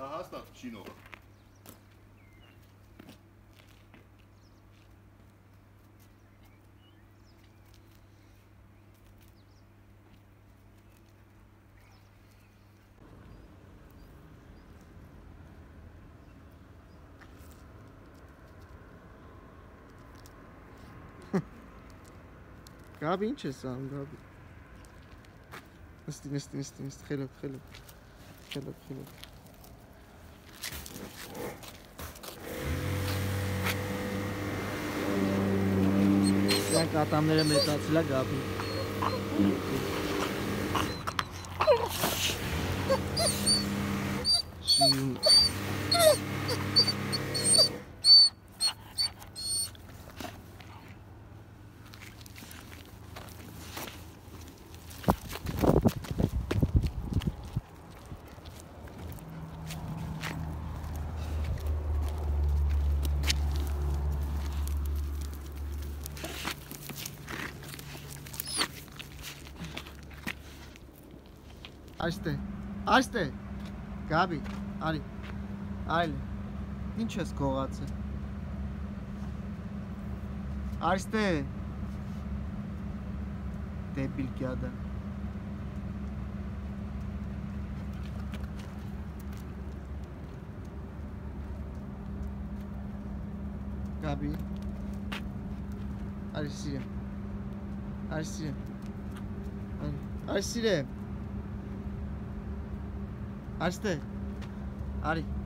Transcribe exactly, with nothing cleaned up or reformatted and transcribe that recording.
Da hastad činova. Gabi, ինչ ես անում, Gabi։ Նստի, նստի, նստի, նստի, խելոք, խելոք, խելոք, խելոք։ Դրանք ատամները մեծացել է Gabi։ Շիում։ Այստե, այստե, Gabi, արի, այլ, ինչ ես գողացել, այստե, դեպիլ կյադա, Gabi, արի սիրեմ, արի սիրեմ, արի սիրեմ, Այստե, արի